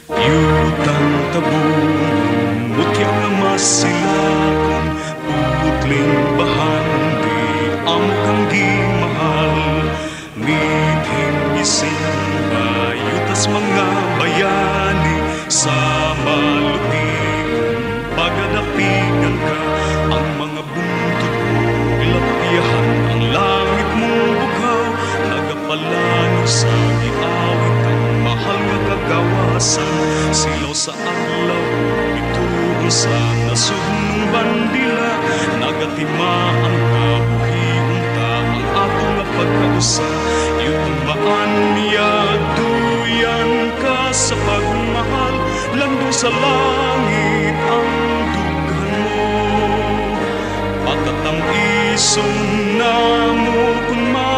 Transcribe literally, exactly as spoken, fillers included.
Yutan tabungan, mutya nga masilakon, putling bahan, di amkang di mahal. Mithing isin bayutas mga bayani, sa malupikon, pagadapigan ka, ang mga buntut mo, ilapyahan ang langit mong bukaw, nagapalanog sa giawit ang mahal nga kagawasan, silaw sa adlaw, ituon sa nasudnong bandila, nagatimaan nga buhi-unta ang ato nga pagkausa, yung maan niya duyan ka sa pagmahal, landong sa langit ang dughan mo, pagkatang isong na mo kun